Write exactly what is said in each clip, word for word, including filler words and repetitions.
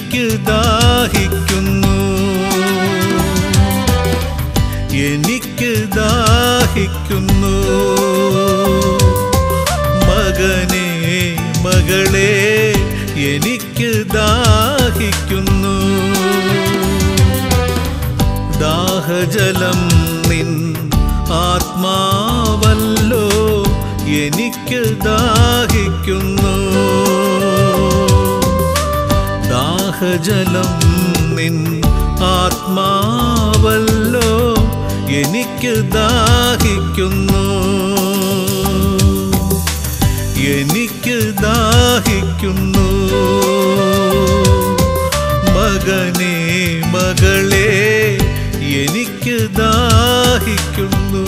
എനിക്ക് ദാഹിക്കുന്നു, എനിക്ക് ദാഹിക്കുന്നു. മകനേ മകളേ എനിക്ക് ദാഹിക്കുന്നു. ദാഹജലം നിൻ ആത്മാവല്ലോ എനിക്ക് ദാഹിക്കുന്നു. ദാഹജലം നിൻ ആത്മാവല്ലോ എനിക്ക് ദാഹിക്കുന്നു, എനിക്ക് ദാഹിക്കുന്നു. മകനേ മകളേ എനിക്ക് ദാഹിക്കുന്നു.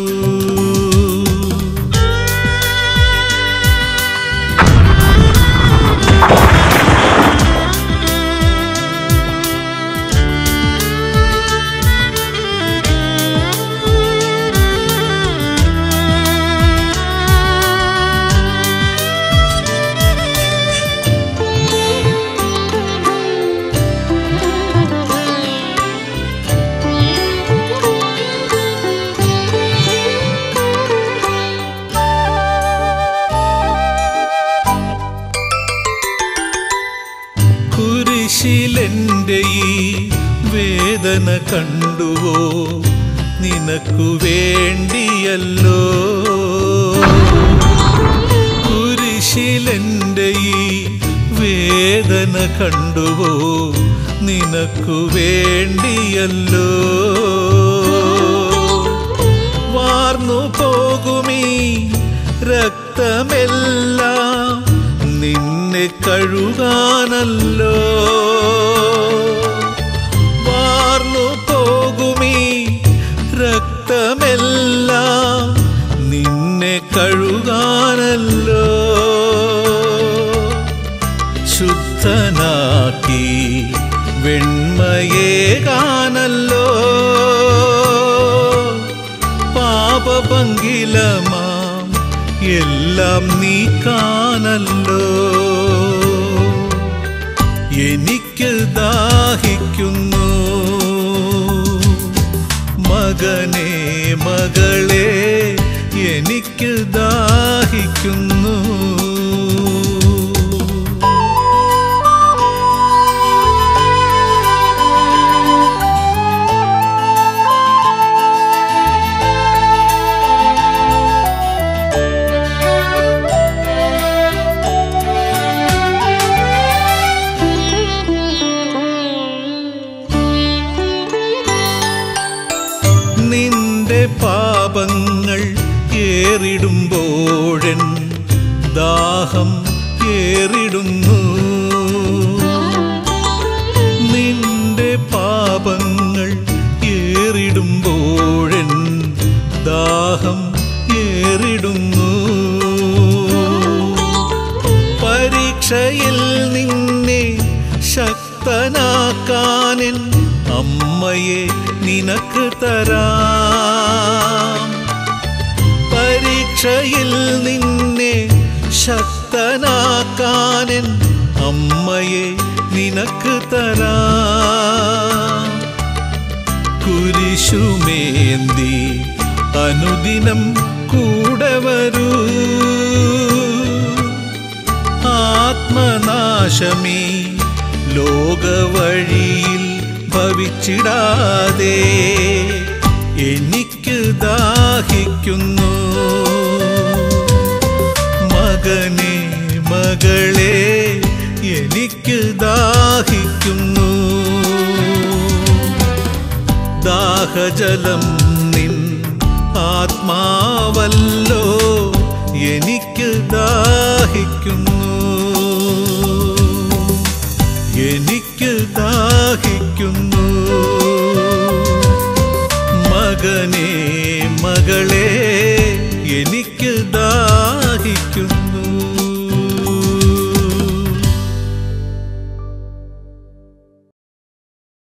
കുരിശിലെൻ്റെ ഈ വേദന കണ്ടുവോ, നിനക്കു വേണ്ടിയല്ലോ. കുരിശിലെൻ്റെ ഈ വേദന കണ്ടുവോ, നിനക്കു വേണ്ടിയല്ലോ. വാർന്നു പോകുമീ രക്തമെല്ലാം നിന്നെ കഴുകാനല്ലോ. വാർന്നു പോകുമീ രക്തമെല്ലാം നിന്നെ കഴുകാനല്ലോ. ശുദ്ധനാക്കി വെണ്മയേകാനല്ലോ. പാപപങ്കിലമാ എല്ലാം നീക്കാനല്ലോ. എനിക്ക് ദാഹിക്കുന്നു, മകനേ മകളേ എനിക്ക് ദാഹിക്കുന്നു. നിന്റെ പാപങ്ങൾ ഏറിടുമ്പോഴൻ ദാഹം ഏറിടുന്നു. നിന്റെ പാപങ്ങൾ ഏറിടുമ്പോഴൻ ദാഹം ഏറിടുന്നു. പരീക്ഷയിൽ നിന്നെ ശക്തനാക്കാനെൻ അമ്മയെ നിനക്ക് തരാം. പരീക്ഷയിൽ നിന്നെ ശക്തനാക്കാനെൻ അമ്മയെ നിനക്ക് തരാം. കുരിശുമേന്തി അനുദിനം കൂടെ വരൂ. ആത്മനാശമീ ലോകവഴിയിൽ ഭവിച്ചിടാതെ എനിക്ക് ദാഹിക്കുന്നു. മകനേ മകളേ എനിക്ക് ദാഹിക്കുന്നു. ദാഹജലം നിൻ ആത്മാവല്ലോ എനിക്ക് ദാഹിക്കുന്നു, എനിക്ക് ദാഹിക്കുന്നു. മകനേ മകളേ